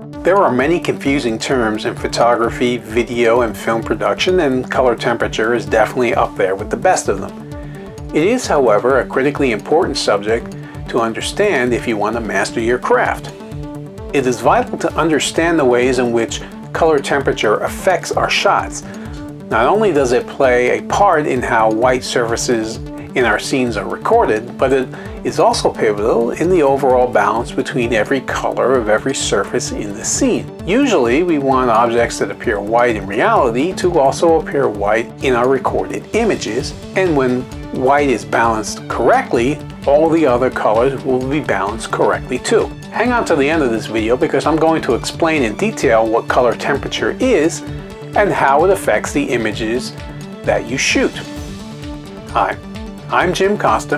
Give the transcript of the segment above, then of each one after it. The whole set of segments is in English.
There are many confusing terms in photography, video, and film production, and color temperature is definitely up there with the best of them. It is, however, a critically important subject to understand if you want to master your craft. It is vital to understand the ways in which color temperature affects our shots. Not only does it play a part in how white surfaces in our scenes are recorded, but it is also pivotal in the overall balance between every color of every surface in the scene. Usually we want objects that appear white in reality to also appear white in our recorded images, and when white is balanced correctly, all the other colors will be balanced correctly too. Hang on to the end of this video because I'm going to explain in detail what color temperature is and how it affects the images that you shoot. Hi, I'm Jim Costa.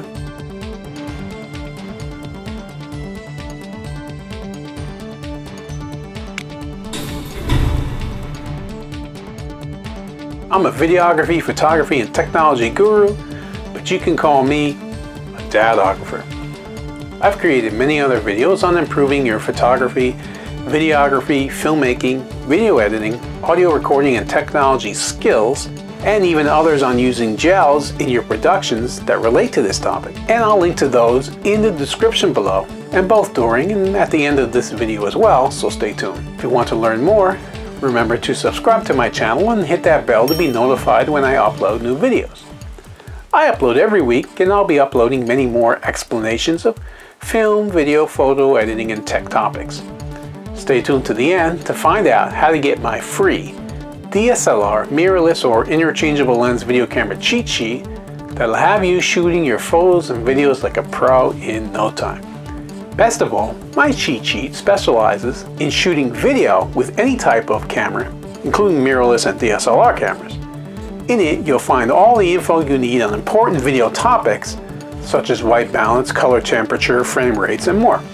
I'm a videography, photography, and technology guru, but you can call me a dadographer. I've created many other videos on improving your photography, videography, filmmaking, video editing, audio recording, and technology skills, and even others on using gels in your productions that relate to this topic. And I'll link to those in the description below, and both during and at the end of this video as well, so stay tuned. If you want to learn more, remember to subscribe to my channel and hit that bell to be notified when I upload new videos. I upload every week, and I'll be uploading many more explanations of film, video, photo, editing, and tech topics. Stay tuned to the end to find out how to get my free DSLR, mirrorless, or interchangeable lens video camera cheat sheet that'll have you shooting your photos and videos like a pro in no time. Best of all, my cheat sheet specializes in shooting video with any type of camera, including mirrorless and DSLR cameras. In it, you'll find all the info you need on important video topics such as white balance, color temperature, frame rates, and more.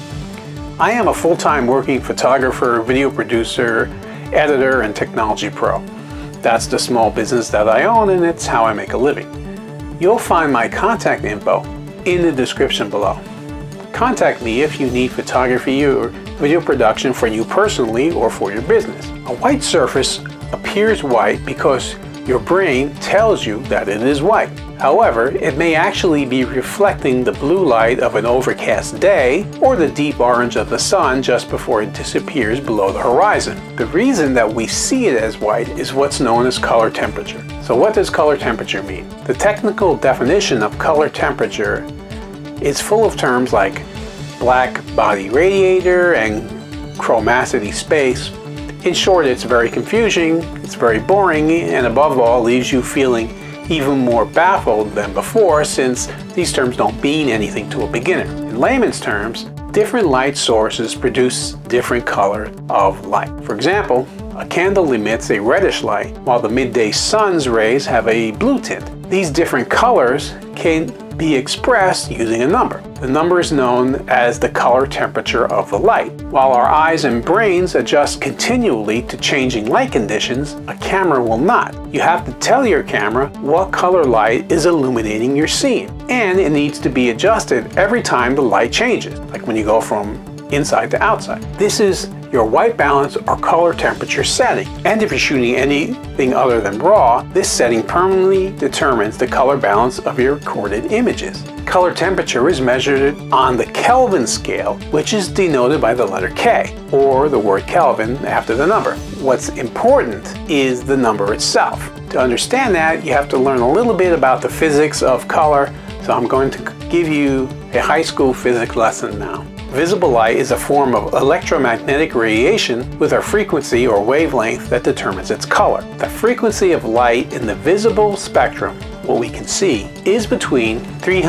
I am a full-time working photographer, video producer, editor, and technology pro. That's the small business that I own, and it's how I make a living. You'll find my contact info in the description below. Contact me if you need photography or video production for you personally or for your business. A white surface appears white because your brain tells you that it is white. However, it may actually be reflecting the blue light of an overcast day or the deep orange of the sun just before it disappears below the horizon. The reason that we see it as white is what's known as color temperature. So what does color temperature mean? The technical definition of color temperature is full of terms like black body radiator and chromacity space. In short, it's very confusing, it's very boring, and above all leaves you feeling even more baffled than before, since these terms don't mean anything to a beginner. In layman's terms, different light sources produce different color of light. For example, a candle emits a reddish light, while the midday sun's rays have a blue tint. These different colors can be expressed using a number. The number is known as the color temperature of the light. While our eyes and brains adjust continually to changing light conditions, a camera will not. You have to tell your camera what color light is illuminating your scene, and it needs to be adjusted every time the light changes, like when you go from inside to outside. This is your white balance or color temperature setting. And if you're shooting anything other than raw, this setting permanently determines the color balance of your recorded images. Color temperature is measured on the Kelvin scale, which is denoted by the letter K, or the word Kelvin after the number. What's important is the number itself. To understand that, you have to learn a little bit about the physics of color, so I'm going to give you a high school physics lesson now. Visible light is a form of electromagnetic radiation with a frequency or wavelength that determines its color. The frequency of light in the visible spectrum, what we can see, is between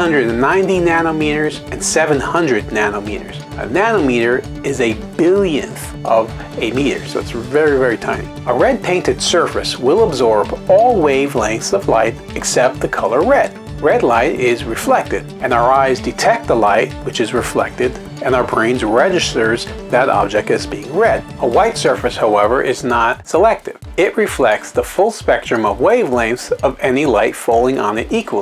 390 nanometers and 700 nanometers. A nanometer is a billionth of a meter, so it's very, very tiny. A red painted surface will absorb all wavelengths of light except the color red. Red light is reflected, and our eyes detect the light which is reflected, and our brains registers that object as being red. A white surface, however, is not selective. It reflects the full spectrum of wavelengths of any light falling on it equally.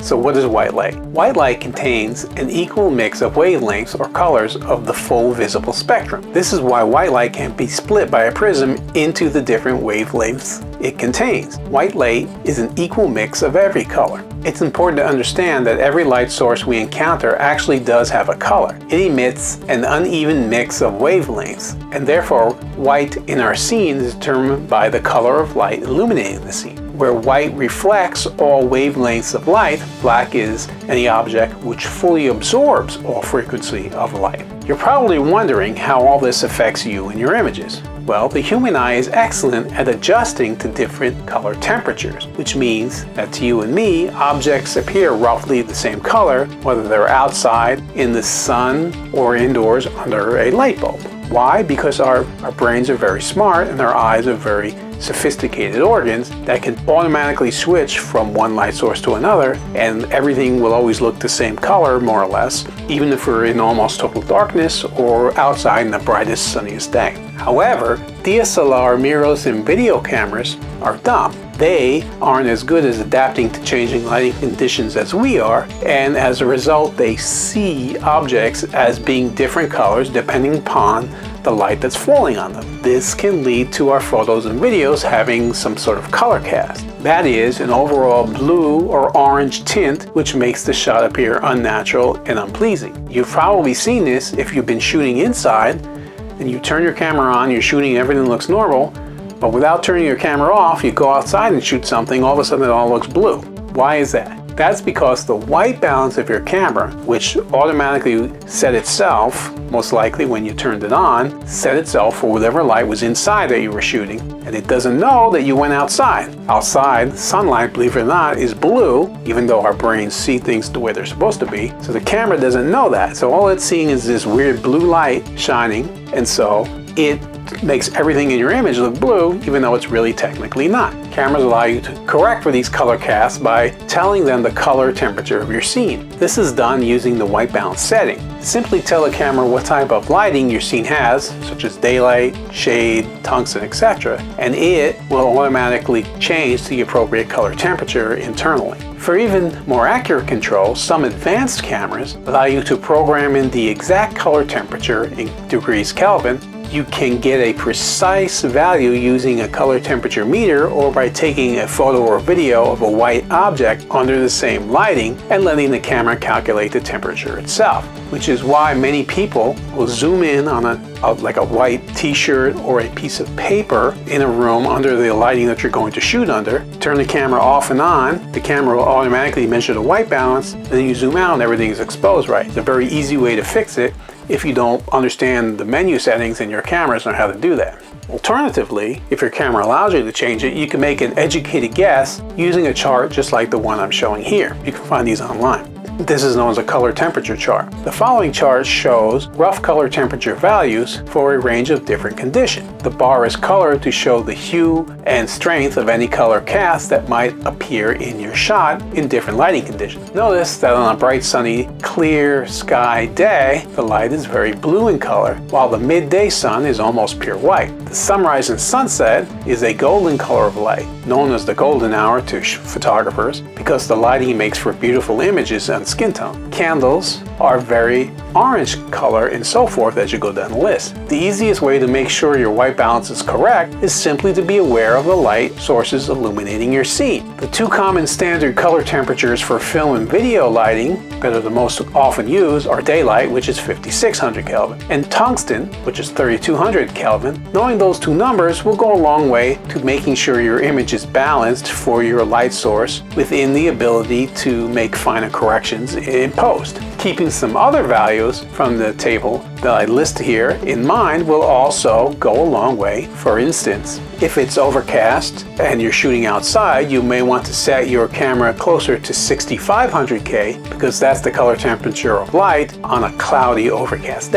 So what is white light? White light contains an equal mix of wavelengths or colors of the full visible spectrum. This is why white light can be split by a prism into the different wavelengths it contains. White light is an equal mix of every color. It's important to understand that every light source we encounter actually does have a color. It emits an uneven mix of wavelengths, and therefore white in our scene is determined by the color of light illuminating the scene. Where white reflects all wavelengths of light, black is any object which fully absorbs all frequency of light. You're probably wondering how all this affects you and your images. Well, the human eye is excellent at adjusting to different color temperatures, which means that to you and me, objects appear roughly the same color, whether they're outside, in the sun, or indoors under a light bulb. Why? Because our brains are very smart and our eyes are very sophisticated organs that can automatically switch from one light source to another, and everything will always look the same color, more or less, even if we're in almost total darkness or outside in the brightest, sunniest day. However, DSLR mirrors and video cameras are dumb. They aren't as good as adapting to changing lighting conditions as we are, and as a result they see objects as being different colors depending upon the light that's falling on them. This can lead to our photos and videos having some sort of color cast. That is, an overall blue or orange tint, which makes the shot appear unnatural and unpleasing. You've probably seen this if you've been shooting inside and you turn your camera on, you're shooting, everything looks normal, but without turning your camera off, you go outside and shoot something, all of a sudden it all looks blue. Why is that? That's because the white balance of your camera, which automatically set itself, most likely when you turned it on, set itself for whatever light was inside that you were shooting, and it doesn't know that you went outside. Outside, sunlight, believe it or not, is blue, even though our brains see things the way they're supposed to be, so the camera doesn't know that. So all it's seeing is this weird blue light shining, and so it makes everything in your image look blue, even though it's really technically not. Cameras allow you to correct for these color casts by telling them the color temperature of your scene. This is done using the white balance setting. Simply tell the camera what type of lighting your scene has, such as daylight, shade, tungsten, etc., and it will automatically change to the appropriate color temperature internally. For even more accurate control, some advanced cameras allow you to program in the exact color temperature in degrees Kelvin. You can get a precise value using a color temperature meter or by taking a photo or video of a white object under the same lighting and letting the camera calculate the temperature itself, which is why many people will zoom in on like a white t-shirt or a piece of paper in a room under the lighting that you're going to shoot under, turn the camera off and on, the camera will automatically measure the white balance, and then you zoom out and everything is exposed right. It's a very easy way to fix it if you don't understand the menu settings in your cameras and how to do that. Alternatively, if your camera allows you to change it, you can make an educated guess using a chart just like the one I'm showing here. You can find these online. This is known as a color temperature chart. The following chart shows rough color temperature values for a range of different conditions. The bar is colored to show the hue and strength of any color cast that might appear in your shot in different lighting conditions. Notice that on a bright, sunny, clear sky day, the light is very blue in color, while the midday sun is almost pure white. The sunrise and sunset is a golden color of light, known as the golden hour to photographers, because the lighting makes for beautiful images and skin tone. Candles are very orange color and so forth as you go down the list. The easiest way to make sure your white balance is correct is simply to be aware of the light sources illuminating your scene. The two common standard color temperatures for film and video lighting that are the most often used are daylight, which is 5600 Kelvin, and tungsten, which is 3200 Kelvin. Knowing those two numbers will go a long way to making sure your image is balanced for your light source within the ability to make finer corrections in post. Keeping some other values from the table that I list here in mind will also go a long way. For instance, if it's overcast and you're shooting outside, you may want to set your camera closer to 6500K because that's the color temperature of light on a cloudy, overcast day.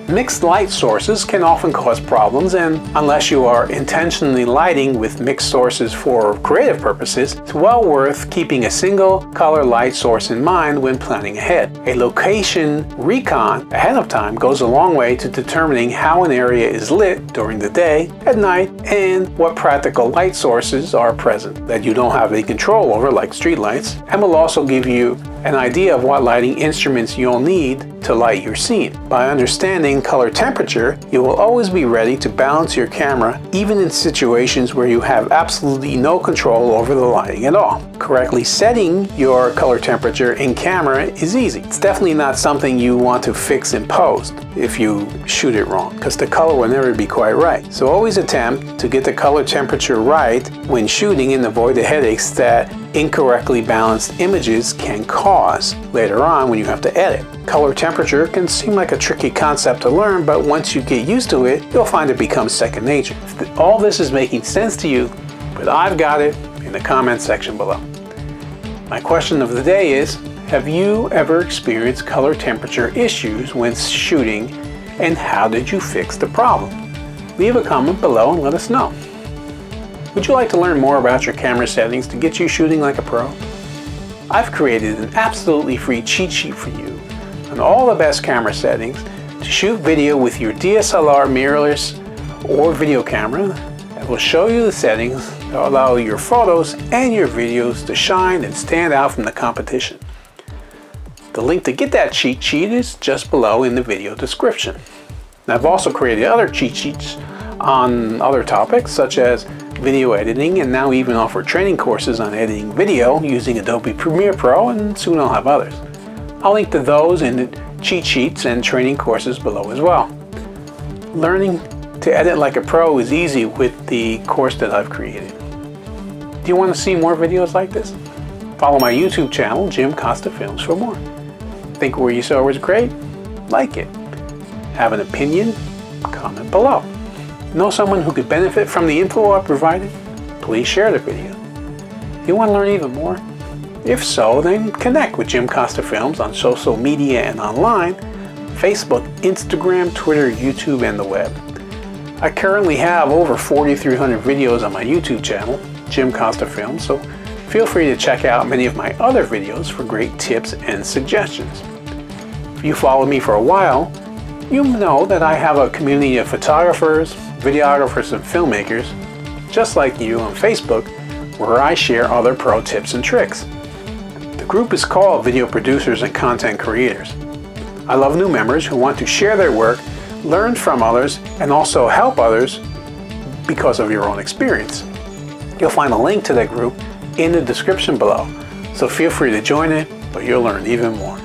Mixed light sources can often cause problems, and unless you are intentionally lighting with mixed sources for creative purposes, it's well worth keeping a single color light source in mind when planning ahead. A location recon ahead of time goes a long way to determining how an area is lit during the day, at night, and what practical light sources are present that you don't have any control over, like streetlights, and will also give you an idea of what lighting instruments you'll need to light your scene. By understanding color temperature, you will always be ready to balance your camera even in situations where you have absolutely no control over the lighting at all. Correctly setting your color temperature in camera is easy. It's definitely not something you want to fix in post if you shoot it wrong, because the color will never be quite right. So always attempt to get the color temperature right when shooting and avoid the headaches that incorrectly balanced images can cause later on when you have to edit. Color temperature can seem like a tricky concept to learn, but once you get used to it, you'll find it becomes second nature. If all this is making sense to you, but I've got it in the comment section below. My question of the day is, have you ever experienced color temperature issues when shooting, and how did you fix the problem? Leave a comment below and let us know. Would you like to learn more about your camera settings to get you shooting like a pro? I've created an absolutely free cheat sheet for you on all the best camera settings to shoot video with your DSLR mirrorless or video camera that will show you the settings that allow your photos and your videos to shine and stand out from the competition. The link to get that cheat sheet is just below in the video description. And I've also created other cheat sheets on other topics such as video editing, and now even offer training courses on editing video using Adobe Premiere Pro, and soon I'll have others. I'll link to those in the cheat sheets and training courses below as well. Learning to edit like a pro is easy with the course that I've created. Do you want to see more videos like this? Follow my YouTube channel, jimcostafilms, for more. Think what you saw was great? Like it. Have an opinion? Comment below. Know someone who could benefit from the info I provided? Please share the video. You want to learn even more? If so, then connect with jimcostafilms on social media and online, Facebook, Instagram, Twitter, YouTube, and the web. I currently have over 4,300 videos on my YouTube channel, jimcostafilms, so feel free to check out many of my other videos for great tips and suggestions. If you follow me for a while, you know that I have a community of photographers, videographers, and filmmakers, just like you, on Facebook, where I share other pro tips and tricks. The group is called Video Producers and Content Creators. I love new members who want to share their work, learn from others, and also help others because of your own experience. You'll find a link to that group in the description below, so feel free to join it, but you'll learn even more.